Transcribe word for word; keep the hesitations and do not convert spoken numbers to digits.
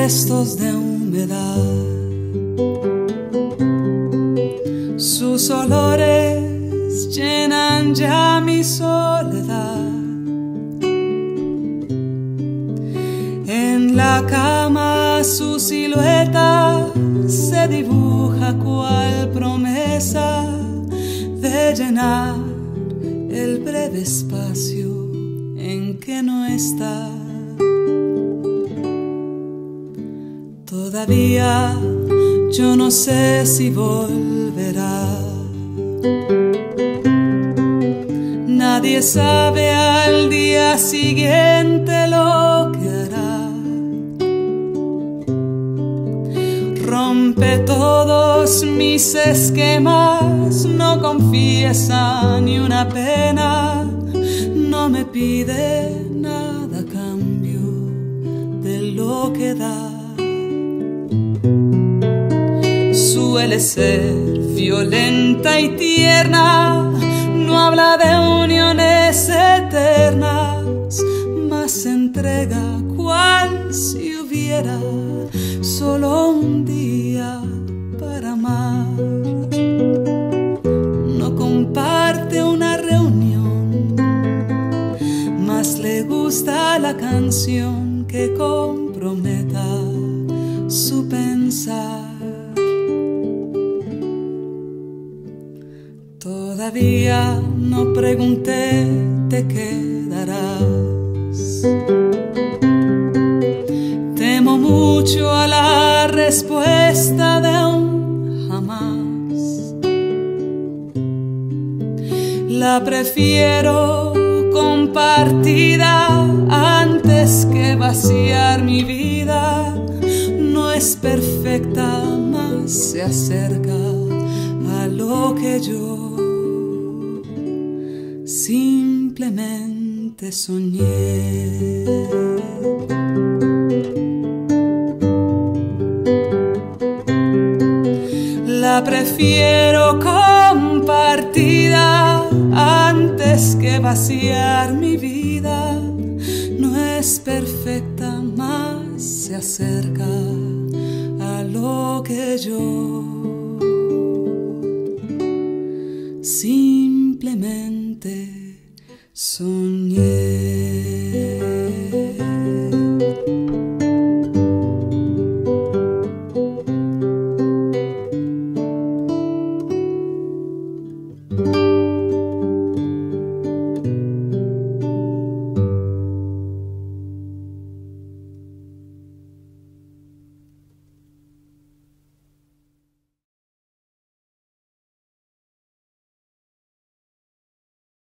restos de humedad. Sus olores llenan ya mi soledad. En la cama su silueta se dibuja cual promesa de llenar el breve espacio en que no está. Todavía yo no sé si volverá. Nadie sabe al día siguiente lo que hará. Rompe todos mis esquemas, no confiesa ni una pena, no me pide nada a cambio de lo que da. Suele ser violenta y tierna, no habla de uniones eternas, mas se entrega cual si hubiera solo un día para amar. No comparte una reunión, mas le gusta la canción que comprometa su pensar. Todavía no pregunté, ¿te quedarás? Temo mucho a la respuesta de un jamás. La prefiero compartida antes que vaciar mi vida. No es perfecta, mas se acerca a lo que yo simplemente soñé. La prefiero compartida antes que vaciar mi vida. No es perfecta, mas se acerca a lo que yo simplemente soñé.